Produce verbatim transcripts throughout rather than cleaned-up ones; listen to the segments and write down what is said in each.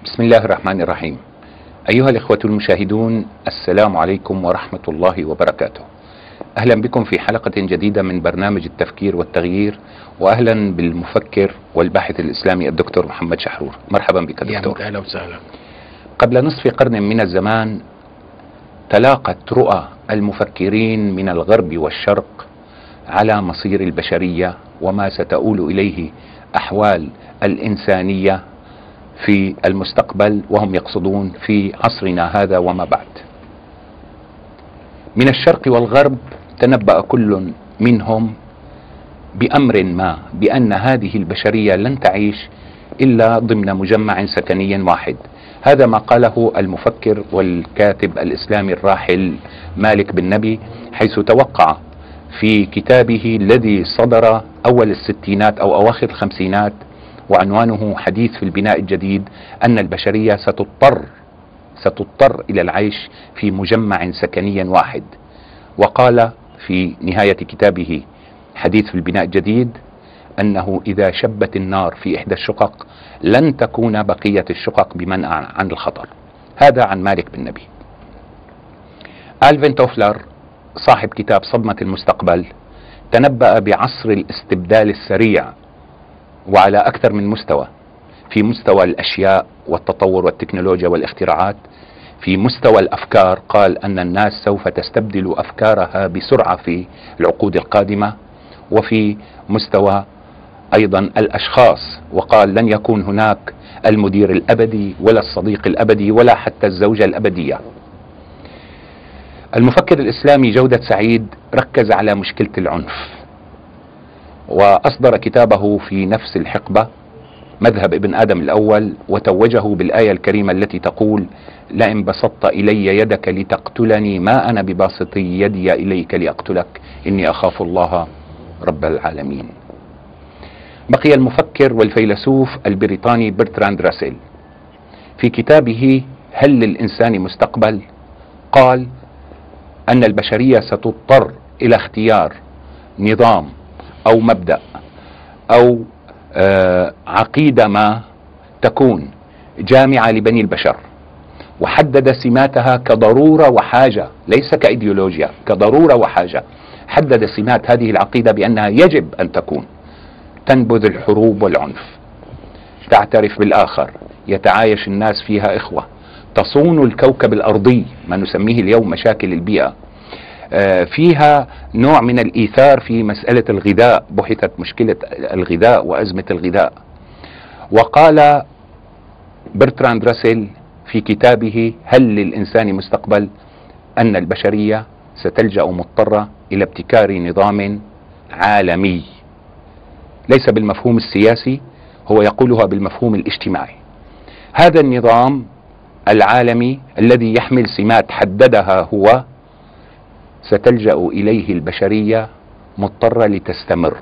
بسم الله الرحمن الرحيم. أيها الإخوة المشاهدون، السلام عليكم ورحمة الله وبركاته. أهلا بكم في حلقة جديدة من برنامج التفكير والتغيير، وأهلا بالمفكر والباحث الإسلامي الدكتور محمد شحرور. مرحبا بك دكتور. أهلا وسهلا. قبل نصف قرن من الزمان تلاقت رؤى المفكرين من الغرب والشرق على مصير البشرية وما ستؤول إليه أحوال الإنسانية في المستقبل، وهم يقصدون في عصرنا هذا وما بعد. من الشرق والغرب تنبأ كل منهم بأمر ما، بأن هذه البشرية لن تعيش إلا ضمن مجمع سكني واحد. هذا ما قاله المفكر والكاتب الإسلامي الراحل مالك بن نبي، حيث توقع في كتابه الذي صدر أول الستينات أو أواخر الخمسينات وعنوانه حديث في البناء الجديد، أن البشرية ستضطر ستضطر إلى العيش في مجمع سكني واحد. وقال في نهاية كتابه حديث في البناء الجديد أنه إذا شبت النار في إحدى الشقق لن تكون بقية الشقق بمنع عن الخطر. هذا عن مالك بن نبي. ألفين توفلر صاحب كتاب صدمة المستقبل تنبأ بعصر الاستبدال السريع وعلى أكثر من مستوى، في مستوى الأشياء والتطور والتكنولوجيا والاختراعات، في مستوى الأفكار قال أن الناس سوف تستبدل أفكارها بسرعة في العقود القادمة، وفي مستوى أيضا الأشخاص وقال لن يكون هناك المدير الأبدي ولا الصديق الأبدي ولا حتى الزوجة الأبدية. المفكر الإسلامي جودة سعيد ركز على مشكلة العنف، وأصدر كتابه في نفس الحقبة مذهب ابن آدم الأول، وتوجه بالآية الكريمة التي تقول لئن بسطت إلي يدك لتقتلني ما أنا بباسط يدي إليك لأقتلك إني أخاف الله رب العالمين. بقي المفكر والفيلسوف البريطاني برتراند راسل في كتابه هل للإنسان مستقبل قال أن البشرية ستضطر إلى اختيار نظام أو مبدأ أو آه عقيدة ما تكون جامعة لبني البشر، وحدد سماتها كضرورة وحاجة، ليس كإيديولوجيا، كضرورة وحاجة. حدد سمات هذه العقيدة بأنها يجب أن تكون تنبذ الحروب والعنف، تعترف بالآخر، يتعايش الناس فيها إخوة، تصون الكوكب الأرضي ما نسميه اليوم مشاكل البيئة، فيها نوع من الإيثار في مسألة الغذاء، بحثت مشكلة الغذاء وأزمة الغذاء. وقال برتراند راسل في كتابه هل للإنسان مستقبل أن البشرية ستلجأ مضطرة إلى ابتكار نظام عالمي، ليس بالمفهوم السياسي، هو يقولها بالمفهوم الاجتماعي. هذا النظام العالمي الذي يحمل سمات حددها هو ستلجأ إليه البشرية مضطرة لتستمر.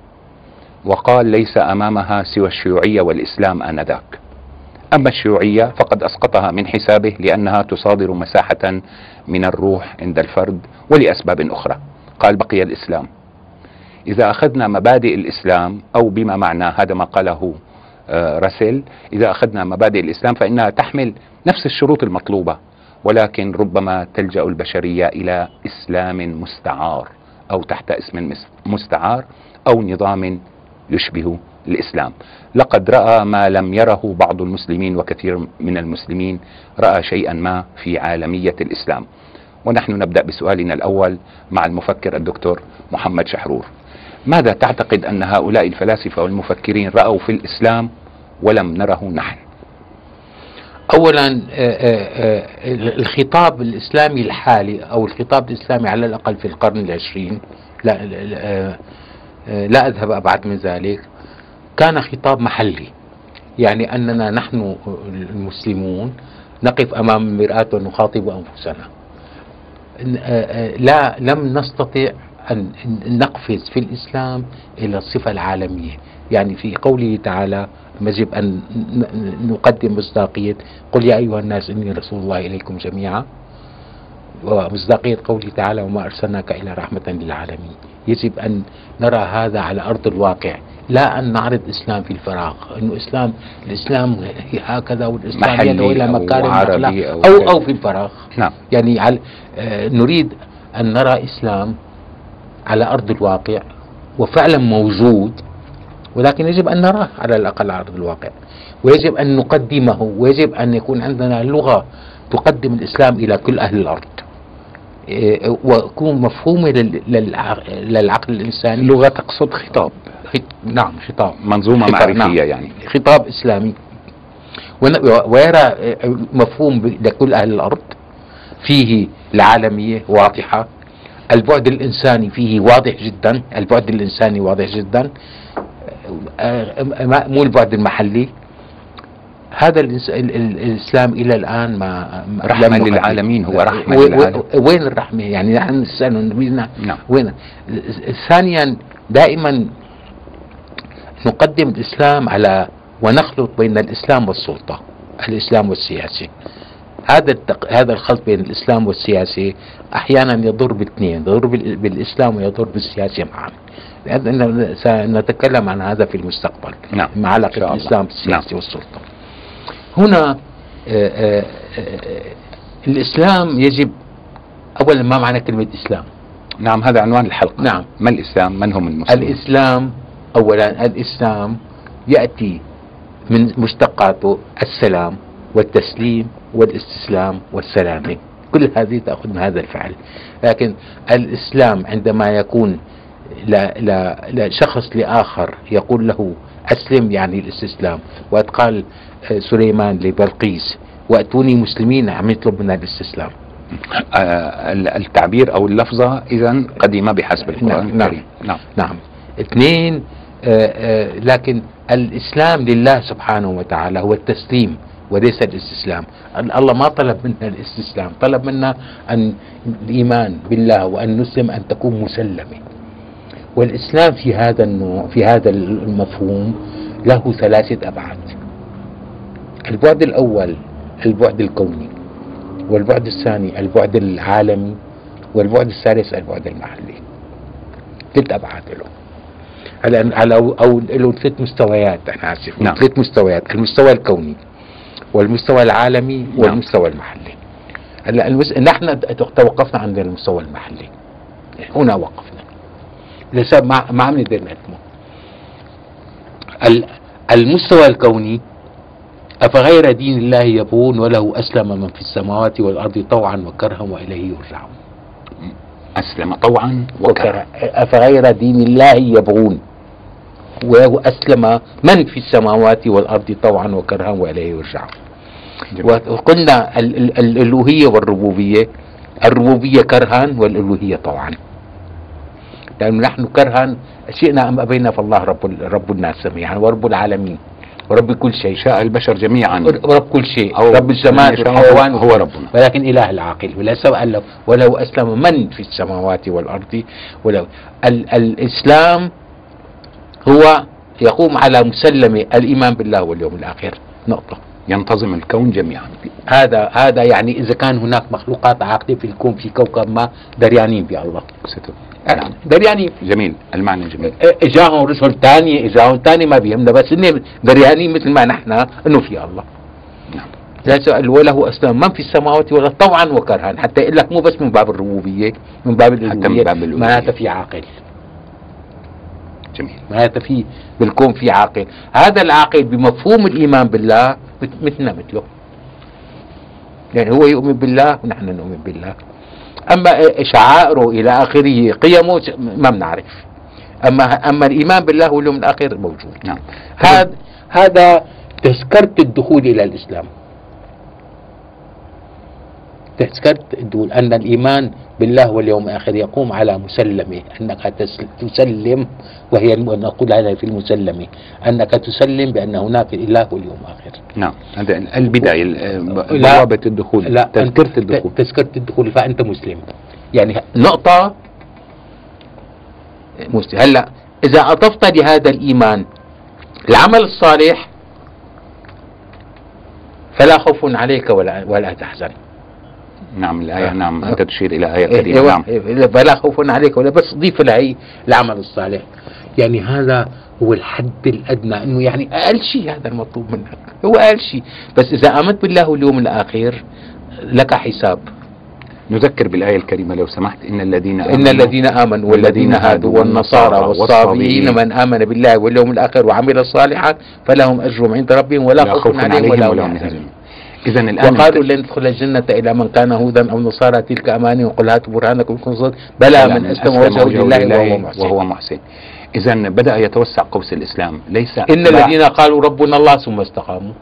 وقال ليس أمامها سوى الشيوعية والإسلام آنذاك. أما الشيوعية فقد أسقطها من حسابه لأنها تصادر مساحة من الروح عند الفرد ولأسباب أخرى. قال بقي الإسلام. إذا أخذنا مبادئ الإسلام أو بما معنى هذا ما قاله راسل، إذا أخذنا مبادئ الإسلام فإنها تحمل نفس الشروط المطلوبة، ولكن ربما تلجأ البشرية إلى إسلام مستعار أو تحت اسم مستعار أو نظام يشبه الإسلام. لقد رأى ما لم يره بعض المسلمين، وكثير من المسلمين رأى شيئا ما في عالمية الإسلام. ونحن نبدأ بسؤالنا الأول مع المفكر الدكتور محمد شحرور. ماذا تعتقد أن هؤلاء الفلاسفة والمفكرين رأوا في الإسلام ولم نره نحن؟ أولا الخطاب الإسلامي الحالي أو الخطاب الإسلامي على الأقل في القرن العشرين، لا, لا أذهب أبعد من ذلك، كان خطاب محلي. يعني أننا نحن المسلمون نقف أمام المرآة ونخاطب أنفسنا. لا لم نستطع أن نقفز في الإسلام إلى الصفة العالمية. يعني في قوله تعالى يجب أن نقدم مصداقية قل يا أيها الناس إني رسول الله إليكم جميعا، ومصداقية قوله تعالى وما أرسلناك إلا رحمة للعالمين. يجب أن نرى هذا على أرض الواقع. لا أن نعرض إسلام في الفراغ، إنه إسلام الإسلام هكذا والإسلام محلي يدعو إلى أو مكارم عربي الأخلاق أو أو كذا. أو في الفراغ. نعم. يعني على آه نريد أن نرى إسلام على أرض الواقع وفعلا موجود، ولكن يجب أن نراه على الأقل على أرض الواقع، ويجب أن نقدمه، ويجب أن يكون عندنا لغة تقدم الإسلام إلى كل أهل الأرض، إيه، ويكون مفهومه لل- للع- للعقل الإنساني. لغة تقصد خطاب، خط- نعم خطاب، منظومة خطاب، معرفية نعم. يعني. خطاب إسلامي، ون- ويرى مفهوم ب- لكل أهل الأرض، فيه العالمية واضحة، البعد الإنساني فيه واضح جدا، البعد الإنساني واضح جدا، آه، ما- مو البعد المحلي. هذا الإنس- ال- ال- الإسلام إلى الآن ما ما- رحمة لم يقدم. للعالمين، هو رحمة و- و- للعالم. وين الرحمة؟ يعني نحن نسأل نبينا نعم. وين؟ ثانيا دائما نقدم الإسلام على ونخلط بين الإسلام والسلطة، الإسلام والسياسة. هذا التق... هذا الخلط بين الإسلام والسياسة أحيانا يضر بالاثنين، يضر بال... بالإسلام ويضر بالسياسة معا. لأن سنتكلم عن هذا في المستقبل. نعم. مع علاقة الإسلام بالسياسة نعم. والسلطة. هنا آآ آآ الإسلام يجب أولا، ما معنى كلمة إسلام؟ نعم، هذا عنوان الحلقة. نعم. ما الإسلام؟ من هم المسلمين؟ الإسلام أولا، الإسلام يأتي من مشتقاته السلام والتسليم والاستسلام والسلامة، كل هذه تأخذ من هذا الفعل. لكن الإسلام عندما يكون لشخص لآخر يقول له أسلم، يعني الاستسلام. وقد قال سليمان لبلقيس وأتوني مسلمين، عم يطلب منها الاستسلام. آه التعبير أو اللفظة إذن قديمة بحسب القرآن نعم. الكريم. نعم. نعم. اثنين، آآ آآ لكن الإسلام لله سبحانه وتعالى هو التسليم وليس الاستسلام. الله ما طلب منا الاستسلام، طلب منا أن الإيمان بالله وأن نسلم، أن تكون مسلمة. والإسلام في هذا النوع، في هذا المفهوم، له ثلاثة أبعاد. البعد الأول البعد الكوني، والبعد الثاني البعد العالمي، والبعد الثالث البعد المحلي. ثلاث أبعاد له. على على أو له ثلاث مستويات، أنا آسف. نعم. ثلاث مستويات: المستوى الكوني والمستوى العالمي نعم. والمستوى المحلي. هلا المس... نحن توقفنا عند المستوى المحلي، هنا وقفنا لسبب ما ما عم نقدر نقدمه. المستوى الكوني: أفغير دين الله يبغون وله أسلم من في السماوات والأرض طوعا وكرها وإليه يرجعون. أسلم طوعا وكرها. أفغير دين الله يبغون وله أسلم من في السماوات والأرض طوعا وكرها وإليه يرجعون. وقلنا ال ال الألوهية والربوبية، الربوبية كرها والألوهية طوعا. لأن نحن كرها شئنا أم أبينا فالله رب رب الناس جميعا ورب العالمين ورب كل شيء. شاء البشر جميعا رب كل شيء، أو رب الجماد والحيوان هو ربنا، ولكن إله العاقل. ولا سؤال له ولو أسلم من في السماوات والأرض. ولو ال الإسلام هو يقوم على مسلمة الإيمان بالله واليوم الآخر، نقطة. ينتظم الكون جميعا. هذا هذا يعني إذا كان هناك مخلوقات عاقلة في الكون في كوكب ما دريانين بالله. نعم. دريانين. جميل، المعنى جميل. اجاهم رسل ثانية، اجاهم ثاني ما بيهمنا، بس انهم دريانين مثل ما نحن انه في الله. نعم. لا سؤال وله أسلم من في السماوات والأرض طوعا وكرها، حتى يقول لك مو بس من باب الربوبية، من باب الألوهية، معناتها في عاقل. جميل. معناتها في بالكون في عاقل. هذا العاقل بمفهوم الإيمان بالله مثلنا مثله، يعني هو يؤمن بالله ونحن نؤمن بالله. أما شعائره إلى آخره، قيمه ما بنعرف. أما أما الإيمان بالله واليوم الآخر موجود. نعم. هذا هذا تذكرة الدخول إلى الإسلام. تذكرة الدخول أن الإيمان بالله واليوم الآخر يقوم على مسلمة، أنك تسلم، وهي نقول هذا في المسلمة، أنك تسلم بأن هناك إله واليوم الآخر. نعم، هذا البداية، بوابة الدخول. لا، تذكرة الدخول. تذكرة الدخول، فأنت مسلم. يعني نقطة مسلم. هلا إذا أضفت لهذا الإيمان العمل الصالح فلا خوف عليك ولا ولا تحزن. نعم الآية. آه. نعم، آه. أنت تشير إلى آية إيه كريمة. إيه نعم. إيه فلا خوف عليك ولا، بس ضيف لها العمل الصالح. يعني هذا هو الحد الأدنى، أنه يعني أقل شيء هذا المطلوب منك، هو أقل شيء. بس إذا آمنت بالله واليوم الآخر لك حساب. نذكر بالآية الكريمة لو سمحت: إن الذين آمنوا إن الذين آمنوا والذين هادوا والنصارى والصابئين من آمن بالله واليوم الآخر وعمل صالحا فلهم أجرهم عند ربهم ولا خوف عليهم ولا هم يحزنون. إذا الآن وقالوا لن يدخل الجنة إلا من كان هودا أو نصارى تلك أماني وقل هاتوا برهانكم إن كنتم صادقين بلى من أسلم وجهه لله وهو محسن. وهو محسن. إذا بدأ يتوسع قوس الإسلام، ليس إن الذين قالوا ربنا الله ثم استقاموا،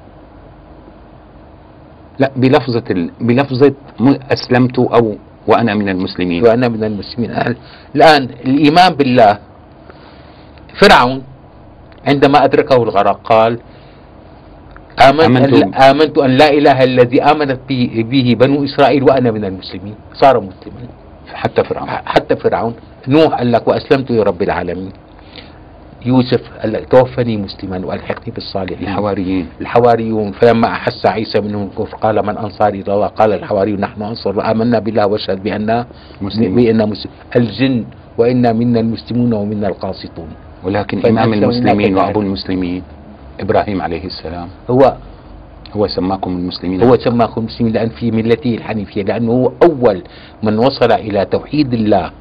لا بلفظة ال... بلفظة أسلمت أو وأنا من المسلمين. وأنا من المسلمين. الآن الإيمان بالله، فرعون عندما أدركه الغرق قال آمنت, آمنت, أن, آمنت أن لا إله الذي آمنت به, به بنو إسرائيل وأنا من المسلمين، صار مسلما. حتى فرعون حتى فرعون. نوح قال لك وأسلمت لرب العالمين. يوسف قال لك توفني مسلما والحقني بالصالحين. الحواريين الحواريون فلما أحس عيسى منهم الكفر قال من أنصاري إلى الله قال الحواريون نحن أنصار آمنا بالله واشهد بأننا مسلمين. الجن وإنا منا المسلمون ومنا القاسطون. ولكن إمام المسلمين وأبو المسلمين إبراهيم عليه السلام هو هو سماكم المسلمين. هو سماكم المسلمين لأن في ملته الحنيفية، لأنه هو أول من وصل إلى توحيد الله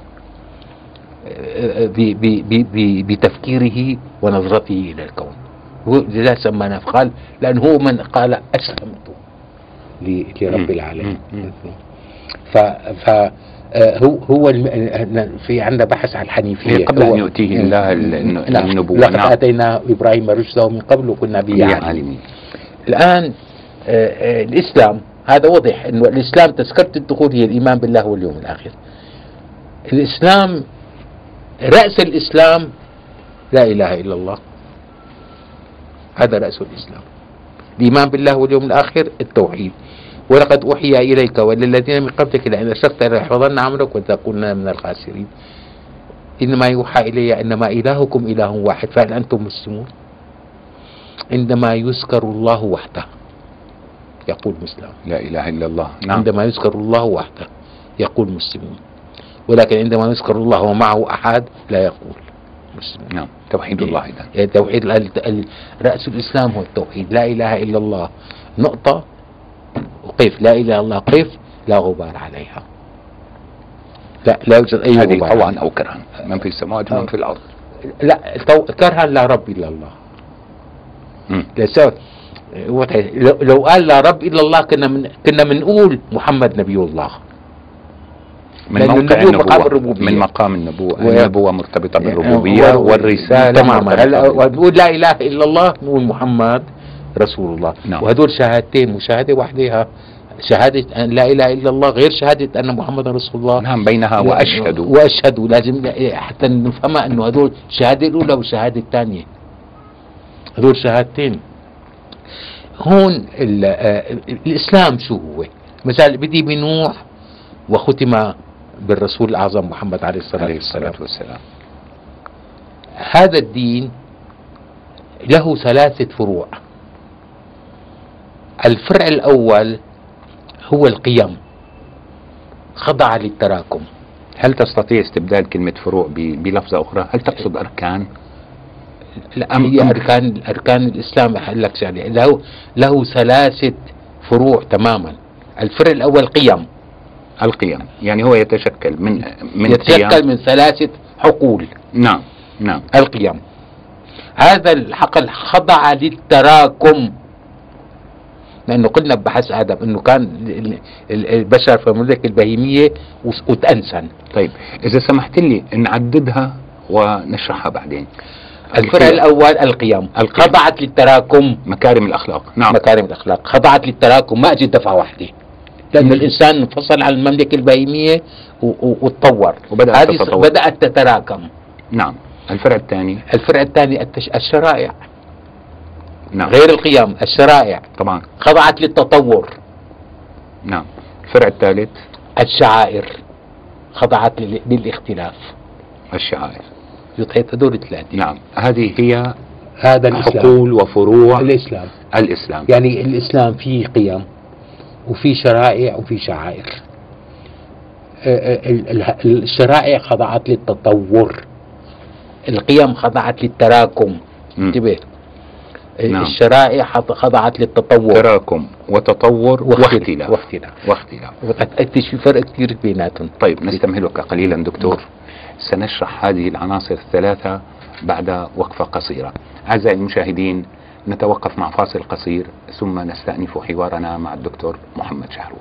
بتفكيره ونظرته إلى الكون. لذا سمى نفسه قال لأنه هو من قال أسلمت لرب العالمين. ف ف هو هو في عندنا بحث عن الحنيفية قبل أن يؤتيه الله النبوة. لقد آتينا إبراهيم رشده من قبل وكنا به عالمين. الآن الإسلام هذا وضح أنه الإسلام تذكرة الدخول هي الإيمان بالله واليوم الآخر. الإسلام رأس الإسلام لا إله إلا الله، هذا رأس الإسلام. الإيمان بالله واليوم الآخر التوحيد. ولقد أوحي إليك وللذين من قبلك لئن أشركت ليحبطن عملك وتكونن من الخاسرين. إنما يوحى إلي إنما إلهكم إله واحد فهل أنتم مسلمون؟ عندما يذكر الله وحده يقول مسلم، لا إله إلا الله. نعم. عندما يذكر الله وحده يقول مسلمون، ولكن عندما يذكر الله ومعه أحد لا يقول مسلم. نعم. توحيد الله. إذا توحيد رأس الإسلام هو التوحيد، لا إله إلا الله نقطة وقف، لا إله إلا الله قف، لا غبار عليها، لا لا يوجد أي هذه غبار. طوعا أو كرها، من في السماوات ومن في الأرض. لا كرها لا رب إلا الله. لو, لو قال لا رب إلا الله كنا من كنا بنقول محمد نبي الله، من موقع النبوة، من مقام النبوة. النبوة مرتبطة بالربوبية والرسالة تماما. ونقول لا إله إلا الله نقول محمد رسول الله. نعم. وهدول شهادتين، مشاهدة وحدها، شهادة أن لا إله إلا الله غير شهادة أن محمد رسول الله. نعم. بينها وأشهد وأشهد لازم حتى نفهمها أنه هدول الشهادة الأولى والشهادة الثانية، هدول شهادتين. هون الإسلام شو هو؟ مثلا بدي بنوح وختم بالرسول الأعظم محمد عليه الصلاة والسلام. والسلام. هذا الدين له ثلاثة فروع. الفرع الأول هو القيم، خضع للتراكم. هل تستطيع استبدال كلمة فروع بلفظة أخرى؟ هل تقصد أركان؟ لا، هي أركان أركان الإسلام. لك شغله له له ثلاثة فروع تماما. الفرع الأول قيم. القيم يعني هو يتشكل من من يتشكل قيم. من ثلاثة حقول. نعم نعم. القيم هذا الحقل خضع للتراكم، لأنه قلنا ببحث آدم أنه كان البشر في المملكة البهيمية وتأنسن. طيب إذا سمحت لي نعددها ونشرحها بعدين. الفرع الأول القيم. القيم خضعت للتراكم. مكارم الأخلاق. نعم. مكارم الأخلاق خضعت للتراكم، ما أجت دفعة واحدة، لأن الإنسان انفصل عن المملكة البهيمية وتطور وبدأت بدأت تتراكم. نعم. الفرع الثاني الفرع الثاني التش... الشرائع. نعم. غير القيم، الشرائع طبعا خضعت للتطور. نعم. الفرع الثالث الشعائر خضعت لل... للاختلاف. الشعائر يطيت هذول ثلاثة. نعم. هذه هي هذا الإسلام. حقول وفروع الإسلام. الإسلام يعني الإسلام فيه قيم وفي شرائع وفي شعائر. الشرائع خضعت للتطور، القيم خضعت للتراكم، انتبه. نعم. الشرائع خضعت للتطور، تراكم وتطور واختلاف واختلاف واختلاف. وقد في فرق كثير بيناتهم. طيب نستمهلك قليلا دكتور، سنشرح هذه العناصر الثلاثة بعد وقفة قصيرة. أعزائي المشاهدين، نتوقف مع فاصل قصير ثم نستأنف حوارنا مع الدكتور محمد شحرور.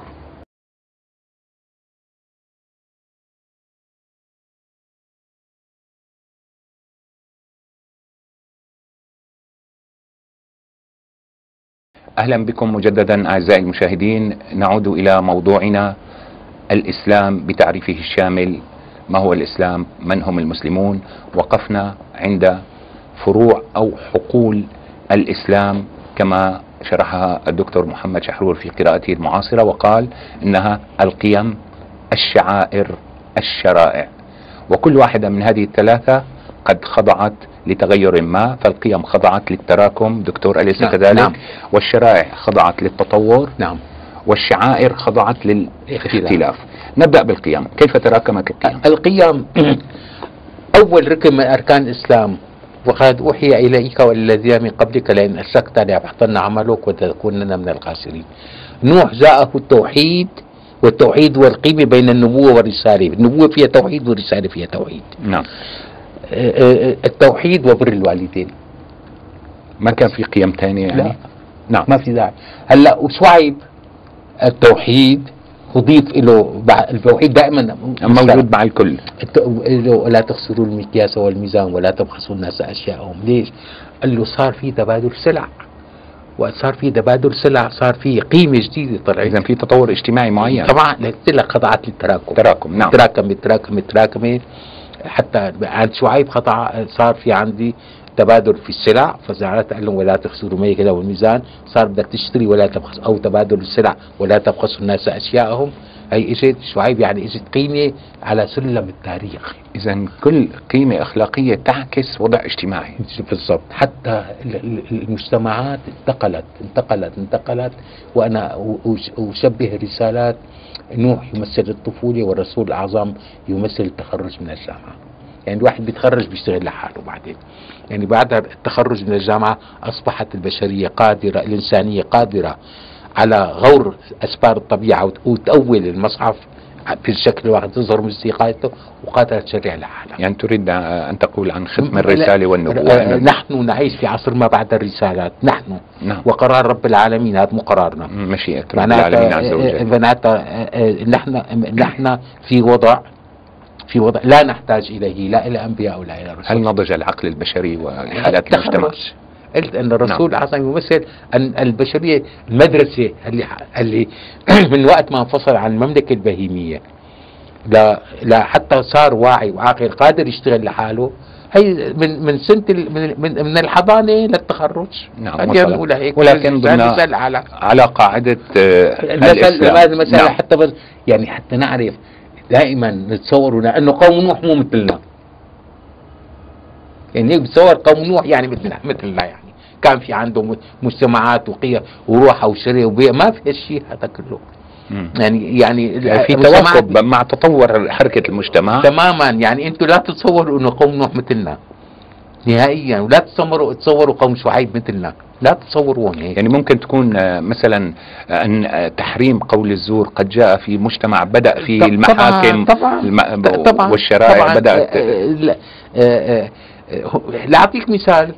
أهلا بكم مجددا أعزائي المشاهدين. نعود إلى موضوعنا، الإسلام بتعريفه الشامل. ما هو الإسلام؟ من هم المسلمون؟ وقفنا عند فروع أو حقول الإسلام كما شرحها الدكتور محمد شحرور في قراءته المعاصرة، وقال إنها القيم، الشعائر، الشرائع، وكل واحدة من هذه الثلاثة قد خضعت لتغير ما. فالقيم خضعت للتراكم دكتور أليس نعم كذلك؟ نعم. والشرائع خضعت للتطور، نعم. والشعائر خضعت للاختلاف. نبدأ بالقيم. كيف تراكمت القيم؟ القيم أول ركن من أركان الإسلام، وقد أوحي إليك والذين من قبلك لئن أشركت ليحبطن عملك وتكونن من الخاسرين. نوح جاءه التوحيد، والتوحيد والقيمة بين النبوة والرسالة. النبوة فيها توحيد والرسالة فيها توحيد. نعم. التوحيد وبر الوالدين. ما كان في قيم ثانية يعني؟ لا. نعم. ما في داعي. هلا وشعيب التوحيد أضيف له، التوحيد دائما موجود مع الكل. ولا تخسروا المكياس والميزان ولا تبخسوا الناس أشياءهم. ليش؟ قال له صار في تبادل سلع، وصار في تبادل سلع صار في قيمة جديدة طلعت. إذا في تطور اجتماعي معين. طبعا قلت لك خضعت للتراكم. تراكم. نعم. تراكم تراكم تراكم حتى عند شعيب خضع، صار في عندي تبادل في السلع، فزعلت قال لهم ولا تخسروا مية كذا والميزان، صار بدك تشتري ولا تبخس، او تبادل السلع ولا تبخسوا الناس اشياءهم. هي اجت شعيب يعني اجت قيمه على سلم التاريخ. اذا كل قيمه اخلاقيه تعكس وضع اجتماعي. بالضبط. حتى المجتمعات انتقلت انتقلت انتقلت وانا اشبه رسالات نوح يمثل الطفوله، والرسول الاعظم يمثل التخرج من الجامعه. يعني الواحد بيتخرج بيشتغل لحاله بعدين، يعني بعد التخرج من الجامعة أصبحت البشرية قادرة، الإنسانية قادرة على غور أسفار الطبيعة وتأول المصحف في الشكل الواحد تظهر موسيقاته، وقادرة تشريع لحالها. يعني تريد أن تقول عن ختم الرسالة والنبوة؟ نحن نعيش في عصر ما بعد الرسالات، نحن نعم. وقرار رب العالمين، هذا مو قرارنا، مشيئة رب العالمين عز وجل. معناتها نحن نحن في وضع في وضع لا نحتاج إليه، لا إلى أنبياء ولا إلى رسل. هل نضج العقل البشري وحالات المجتمع؟ قلت أن الرسول نعم. العظيم يمثل أن البشرية المدرسة اللي اللي من وقت ما انفصل عن المملكة البهيمية لا لا حتى صار واعي وعاقل قادر يشتغل لحاله. هي من من سنة من من, من الحضانة للتخرج. نعم. ولكن ضمن على على قاعدة الإسلام. هذه المسألة نعم. حتى بس يعني حتى نعرف دائما نتصور انه قوم نوح مو مثلنا، يعني هيك بتصور قوم نوح يعني مثلنا مثلنا يعني كان في عندهم مجتمعات وقيم وروحه وشريعه وبيئة، ما في هالشيء هذا كله. مم. يعني يعني في تواكب مع تطور حركة المجتمع تماما. يعني انتم لا تتصوروا انه قوم نوح مثلنا نهائيا، ولا تتصوروا تصوروا قوم شعيب مثلنا، لا تتصورون هيك. يعني ممكن تكون مثلا ان تحريم قول الزور قد جاء في مجتمع بدأ فيه المحاكم طبعا الم... طبعا والشرائع طبعا بدأت. لأعطيك مثال،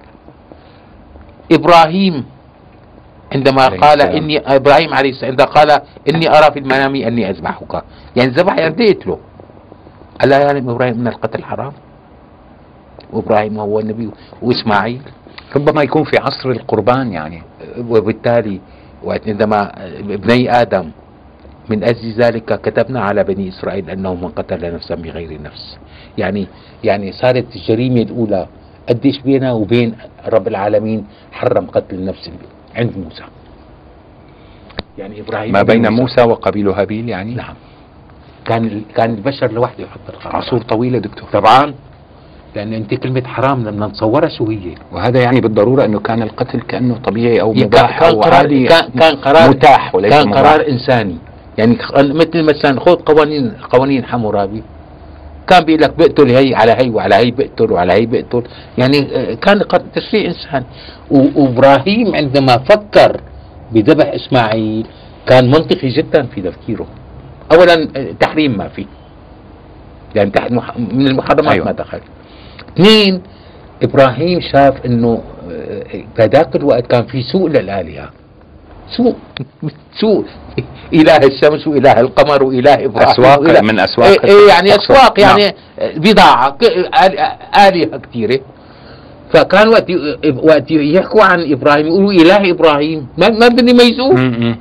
إبراهيم عندما قال السلام. إني إبراهيم عليه السلام عندما قال إني أرى في المنام أني أذبحك، يعني ذبح يعني له. ألا يعلم إبراهيم أن القتل حرام؟ وإبراهيم هو النبي وإسماعيل ربما يكون في عصر القربان يعني. وبالتالي عندما ابني آدم من أجل ذلك كتبنا على بني إسرائيل أنه من قتل نفسا بغير نفس. يعني يعني صارت الجريمة الأولى قديش بينها وبين رب العالمين حرم قتل النفس عند موسى. يعني إبراهيم ما بين موسى, موسى وقبيل هابيل يعني. نعم. كان كان البشر لوحده يحط القرار. عصور طويلة دكتور. طبعا. لأن أنت كلمة حرام لما نتصورها شو هي؟ وهذا يعني بالضرورة أنه كان القتل كأنه طبيعي أو مباح أو عادي، كان, كان قرار متاح وليس كان مباح. قرار إنساني. يعني مثل مثلا خذ قوانين قوانين حمورابي، كان بيقول لك بقتل هي على هي وعلى هي بقتل وعلى هي بقتل، يعني كان تشريع انسان. وابراهيم عندما فكر بذبح اسماعيل كان منطقي جدا في تفكيره. اولا تحريم ما في، يعني من المحرمات أيوة. ما دخل. اثنين، ابراهيم شاف انه بذاك الوقت كان في سوء للالهه، سوء سوء اله الشمس واله القمر واله ابراهيم، اسواق وإله من اسواق ايه ايه يعني اسواق، يعني نعم. بضاعه الهه كثيره. فكان وقت وقت يحكوا عن ابراهيم يقولوا اله ابراهيم، ما ما بدهم يميزوه.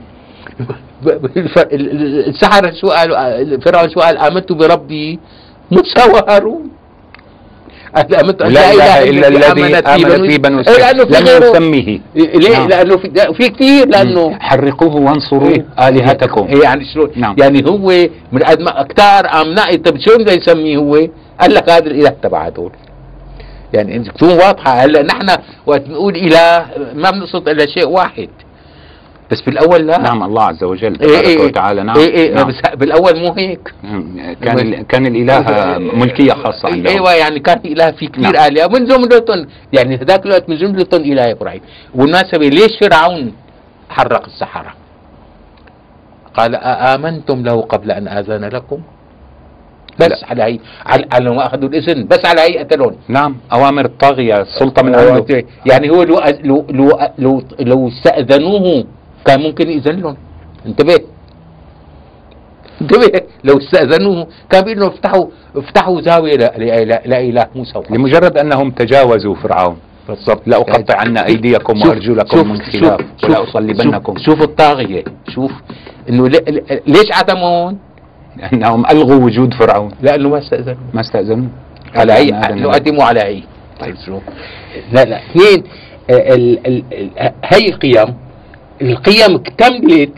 السحرة شو قالوا؟ فرعون شو قال؟ آمنت بربي موسى وهارون. آمنت لا إله إلا الذي آمنت به بنو إسرائيل لم يسميه. ليه؟ نعم. لأنه في, في كثير، لأنه حرقوه وانصروا آلهتكم. يعني شلون؟ نعم. يعني هو من قد ما كتار آمناء، طيب شو بده يسميه هو؟ قال لك هذا الإله تبع هذول. يعني تكون واضحة. هلا نحن وقت بنقول إله ما بنقصد إلا شيء واحد، بس بالاول لا. نعم، الله عز وجل تبارك إيه إيه وتعالى. نعم. إيه إيه نعم. بس بالاول مو هيك. كان كان الاله ملكيه خاصه عندهم. ايوه، يعني كان اله في كثير. نعم. الهه من جملتهم، يعني هذاك الوقت من جملتهم اله ابراهيم. والمناسبه ليش فرعون حرق السحره؟ قال آمنتم له قبل ان اذن لكم؟ بس لا. على هي على على ما اخذوا الاذن، بس على هي قتلون. نعم، اوامر الطاغيه، السلطه من عنده. يعني هو لو لو لو لو, لو استاذنوه كان ممكن يأذن لهم. انتبه انتبه، لو استأذنوه كان بيقولوا افتحوا افتحوا زاوية لإله موسى، لمجرد أنهم تجاوزوا فرعون. بالضبط. لا أقطعن أيديكم وأرجلكم من خلاف ولا أصلبنكم. شوف, شوف الطاغية، شوف إنه ليش عدمون؟ لأنهم ألغوا وجود فرعون، لأنه ما استأذنوا ما استأذنوا على أي، لو قدموا على أي. طيب شوف، لا لا اثنين، هي القيم القيم اكتملت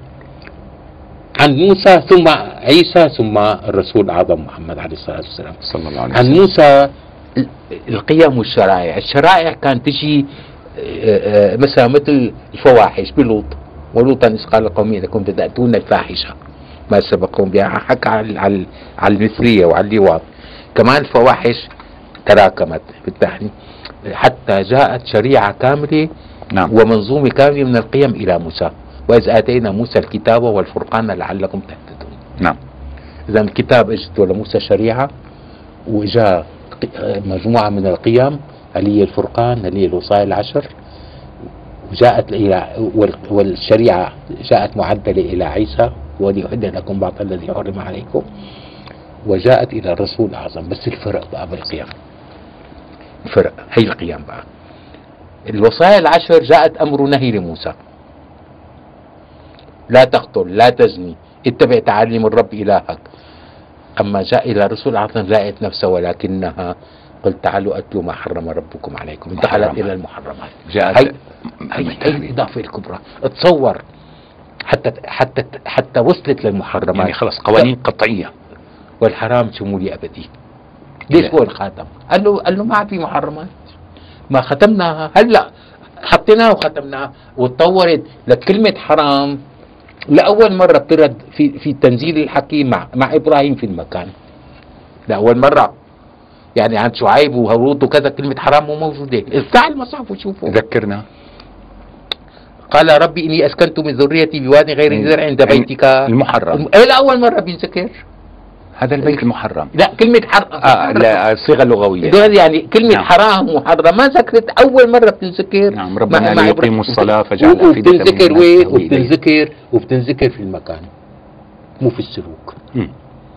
عن موسى ثم عيسى ثم الرسول الأعظم محمد عليه الصلاة والسلام. صلى الله عليه وسلم. عن موسى القيم والشرائع، الشرائع كانت تجي مثلا مثل الفواحش بلوط، ولوطا إذ قال لقومه إنكم تأتون الفاحشة ما سبقهم بها، حكى على على على المثلية وعلى اللواط. كمان الفواحش تراكمت بالتحريم حتى جاءت شريعة كاملة. نعم. ومنظومة كاملة من القيم إلى موسى، وإذ آتينا موسى الكتاب والفرقان لعلكم تهتدون. نعم. إذا الكتاب اجت لموسى شريعة، وإجا مجموعة من القيم اللي هي الفرقان اللي هي الوصايا العشر، وجاءت إلى والشريعة جاءت معدلة إلى عيسى وليحل لكم بعض الذي حرم عليكم، وجاءت إلى الرسول الأعظم. بس الفرق بقى بالقيم، الفرق هي القيم بقى. الوصايا العشر جاءت أمر نهي لموسى، لا تقتل، لا تزني، اتبع تعاليم الرب إلهك. أما جاء إلى الرسول الأعظم زائت نفسه ولكنها قل تعالوا أتلوا ما حرم ربكم عليكم، انتقلت إلى المحرمات. جاءت هي, هي, هي الإضافة الكبرى. تصور حتى حتى حتى وصلت للمحرمات، يعني خلص قوانين قطعية. والحرام شمولي أبدي. ليش هو الخاتم؟ قال له قال له ما في محرمات، ما ختمناها، هلا حطيناها وختمناها. وتطورت لكلمة حرام لأول مرة بترد في في التنزيل الحكيم مع مع إبراهيم في المكان لأول مرة. يعني عند شعيب وهارون وكذا كلمة حرام مو موجودة. افتح المصحف وشوفوا. ذكرنا. قال ربي إني أسكنت من ذريتي بواد غير ذي زرع عند بيتك المحرم. إيه لأول مرة بينذكر هذا البيت المحرم. لا كلمة حرام آه لا الصيغة اللغوية يعني كلمة نعم. حرام وحرام ما ذكرت أول مرة بتنذكر. نعم. ربنا ليقيموا الصلاة فجعل أفئدة وبتنذكر وين؟ وبتنذكر وبتنذكر في المكان مو في السلوك. م.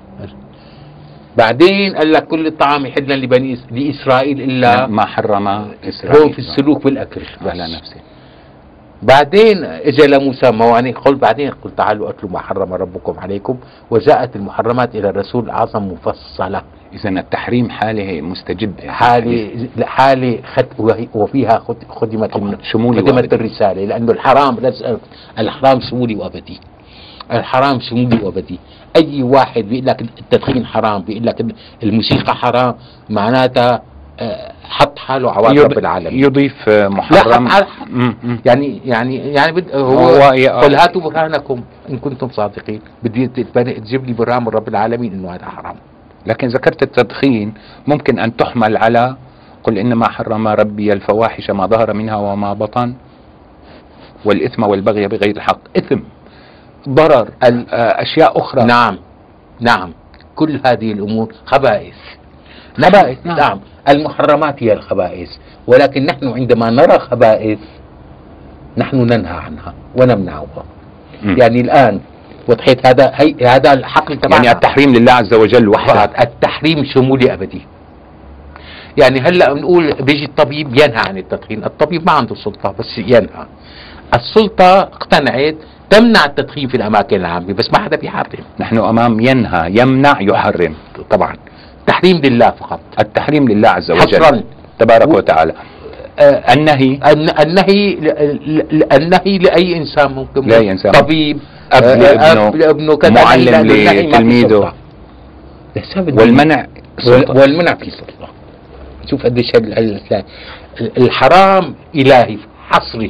بعدين قال لك كل الطعام حلا لبني لإسرائيل إلا ما حرم إسرائيل، هو في السلوك والأكل على نفسه. بعدين اجى لموسى موانئ، قل بعدين قل تعالوا اتلوا ما حرم ربكم عليكم، وجاءت المحرمات الى الرسول الاعظم مفصله. اذا التحريم حاله مستجد، حاله حاله وفيها خدمت شمولي خدمت الرساله، لانه الحرام الحرام شمولي وابدي. الحرام شمولي وابدي. اي واحد بيقول لك التدخين حرام، بيقول لك الموسيقى حرام، معناتها حط حاله عواد رب العالمين، يضيف محرم. لا يعني يعني يعني بد هو قل هاتوا برهانكم ان كنتم صادقين. بدي تجيب لي برهان من رب العالمين انه هذا حرام. لكن ذكرت التدخين ممكن أن تحمل على قل إنما حرم ربي الفواحش ما ظهر منها وما بطن والإثم والبغي بغير الحق. إثم، ضرر، أشياء أخرى. نعم نعم، كل هذه الأمور خبائث. خبائث، نعم. نعم، المحرمات هي الخبائث، ولكن نحن عندما نرى خبائث نحن ننهى عنها ونمنعها. م. يعني الآن وضحيت هذا هي هذا الحقل تبعنا. يعني التحريم لله عز وجل وحده. التحريم شمولي أبدي. يعني هلا بنقول بيجي الطبيب ينهى عن التدخين، الطبيب ما عنده سلطة بس ينهى. السلطة اقتنعت تمنع التدخين في الأماكن العامة بس ما حدا بيحرم. نحن أمام ينهى، يمنع، يحرم. طبعا تحريم لله فقط، التحريم لله عز وجل حصرا تبارك و... وتعالى. آه النهي النهي النهي لأي إنسان ممكن، لا إنسان، طبيب، أب لابنه، لابنه، معلم لتلميذه. والمنع سلطة. والمنع في سلطة. شوف قديش الحرام إلهي حصري،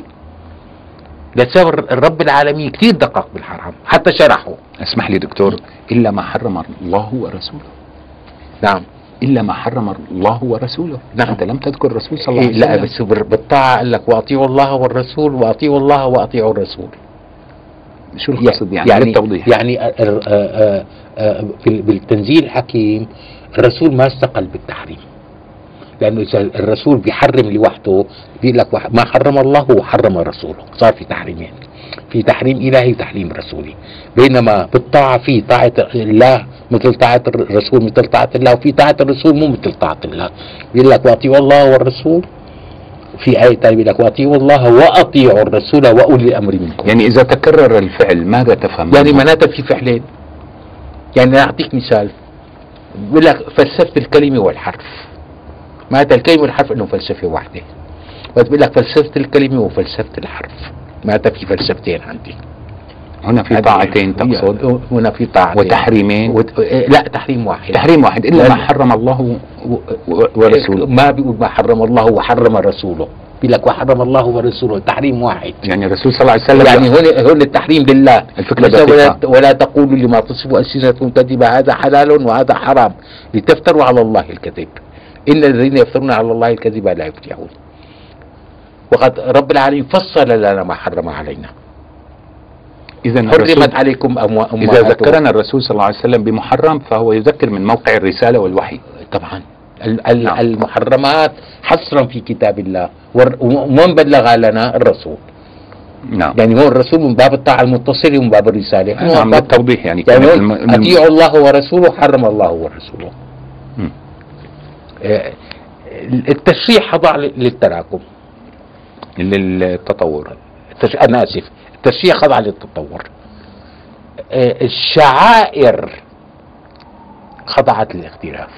لسبب الرب العالمين كثير دقق بالحرام حتى شرحه. اسمح لي دكتور، إلا ما حرم الله ورسوله. نعم، إلا ما حرم الله ورسوله. نعم. أنت لم تذكر الرسول صلى الله عليه وسلم. لا بس بالطاعة قال لك وأطيعوا الله والرسول، وأطيعوا الله وأطيعوا الرسول. شو القصد يعني؟ يعني بالتوضيح. يعني آآ آآ آآ بالتنزيل الحكيم الرسول ما استقل بالتحريم، لأنه إذا الرسول بيحرم لوحده بيقول لك ما حرم الله وحرم رسوله، صار في تحريمين، في تحريم إلهي وتحريم رسولي. بينما بالطاعة في طاعة الله مثل طاعة الرسول مثل طاعة الله، وفي طاعة الرسول مو مثل طاعة الله. بيقول لك وأطيعوا الله والرسول، في آية ثانية بيقول لك وأطيعوا الله وأطيعوا الرسول وأولي الأمر منكم. يعني إذا تكرر الفعل ماذا تفهم؟ يعني معناتها في فعلين. يعني أعطيك مثال، بيقول لك فلسفة الكلمة والحرف، معناتها الكلمة والحرف إنه فلسفة واحدة. بتقول لك فلسفة الكلمة وفلسفة الحرف، معناتها في فلسفتين عندي. هنا في طاعتين تقصد؟ هنا في طاعتين وتحريمين؟ وت... لا، تحريم واحد. تحريم واحد، إلا ما حرم الله ورسوله. ما بيقول ما حرم الله وحرم رسوله، بيقول لك وحرم الله ورسوله، تحريم واحد. يعني الرسول صلى الله عليه وسلم يعني هون هون التحريم لله. الفكرة ولا, ولا تقولوا لما تصف ألسنتكم كذبا هذا حلال وهذا حرام لتفتروا على الله الكذب، إن الذين يفترون على الله الكذب لا يفلحون. وقد رب العالمين فصل لنا ما حرم علينا. إذا حرمت عليكم أموالكم. إذا ذكرنا الرسول صلى الله عليه وسلم بمحرم فهو يذكر من موقع الرسالة والوحي. طبعا المحرمات حصرا في كتاب الله، ومن بلغ لنا الرسول. نعم. يعني هو الرسول من باب الطاعة المتصلة ومن باب الرسالة. نعم، التوضيح يعني. يعني أطيعوا الله ورسوله، حرم الله ورسوله. م. التشريع خضع للتراكم، للتطور. أنا آسف، التشريع خضع للتطور. الشعائر خضعت للاختلاف.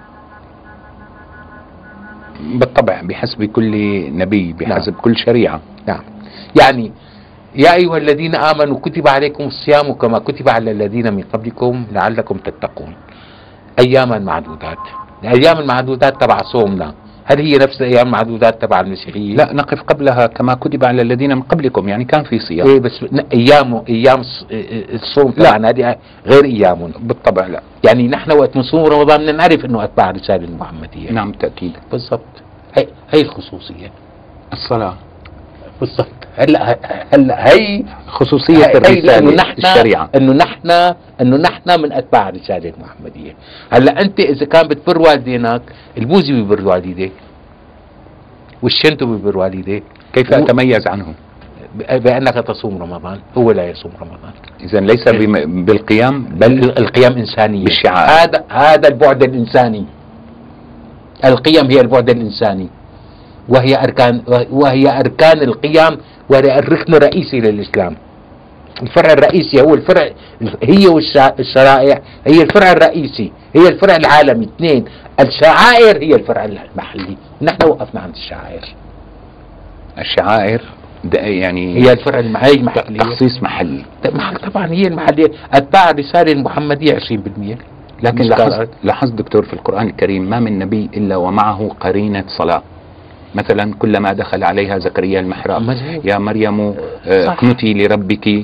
بالطبع بحسب كل نبي، بحسب نعم. كل شريعة. نعم. يعني يا أيها الذين آمنوا كتب عليكم الصيام كما كتب على الذين من قبلكم لعلكم تتقون. أياما معدودات، الأيام المعدودات تبع صومنا هل هي نفس الأيام المعدودات تبع المسيحيين؟ لا، نقف قبلها كما كتب على الذين من قبلكم، يعني كان في صيام. إيه بس أيام أيام الصوم تبعنا هذه غير أيام. بالطبع لا. يعني نحن وقت نصوم رمضان بدنا نعرف إنه أتباع الرسالة المحمدية. نعم تأكيد. بالضبط. هي هي الخصوصية. الصلاة. بالضبط. هلا هلا هي خصوصية الرسالة الشريعة، انه نحن انه نحن من اتباع الرسالة المحمدية. هلا انت اذا كان بتبر والدينك، البوذي بيبر والديك والشنتو بيبر والديك، كيف اتميز عنه؟ بانك تصوم رمضان، هو لا يصوم رمضان. اذا ليس بالقيام بل القيام انسانية، بالشعائر. هذا هذا البعد الانساني. القيم هي البعد الانساني، وهي أركان وهي أركان القيم، وهي الركن الرئيسي للإسلام. الفرع الرئيسي هو الفرع، هي والشرائع هي الفرع الرئيسي، هي الفرع العالمي. اثنين، الشعائر هي الفرع المحلي، نحن وقفنا عند الشعائر. الشعائر يعني هي الفرع المحلي، تخصيص محلي. طبعا هي المحلية. أتباع الرسالة المحمدية عشرين بالمئة. لكن لاحظت لاحظت دكتور في القرآن الكريم ما من نبي إلا ومعه قرينة صلاة. مثلا كلما دخل عليها زكريا المحراب يا مريم اقنتي لربك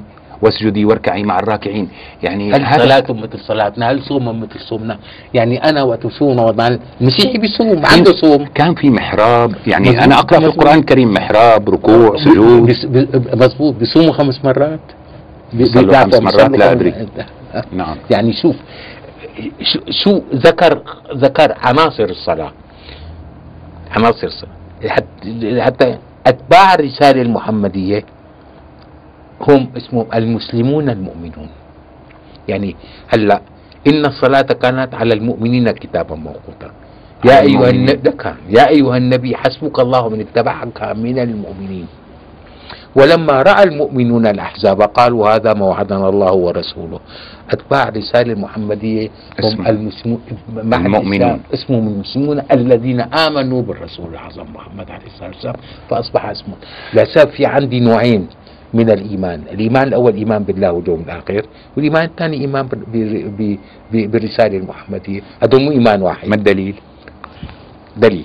واسجدي واركعي مع الراكعين. يعني هل صلاتهم مثل صلاتنا؟ هل صومهم مثل صومنا؟ يعني انا وقت بصوم رمضان المسيحي بيصوم عنده صوم، كان في محراب، يعني مزبوط. انا اقرا في القران الكريم محراب ركوع سجود. بس مضبوط، بيصوموا خمس مرات، بيصلوا خمس مرات لا ادري. نعم. يعني شوف شو, شو ذكر ذكر عناصر الصلاه، عناصر الصلاه حتى, حتى اتباع الرساله المحمديه هم اسمهم المسلمون المؤمنون. يعني هلا ان الصلاه كانت على المؤمنين كتابا موقوتا. يا ايها النبي يا ايها النبي حسبك الله من اتبعك من المؤمنين. ولما راى المؤمنون الاحزاب قالوا هذا ما وعدنا الله ورسوله. اتباع الرساله المحمديه هم المسلمون المؤمنون، اسمهم المسلمون الذين امنوا بالرسول العظيم محمد عليه الصلاه والسلام، فاصبح اسمه. لسبب في عندي نوعين من الإيمان. الإيمان الأول إيمان بالله واليوم الآخر، والإيمان الثاني إيمان بالرسالة المحمدية. هذا مو إيمان واحد. ما الدليل؟ دليل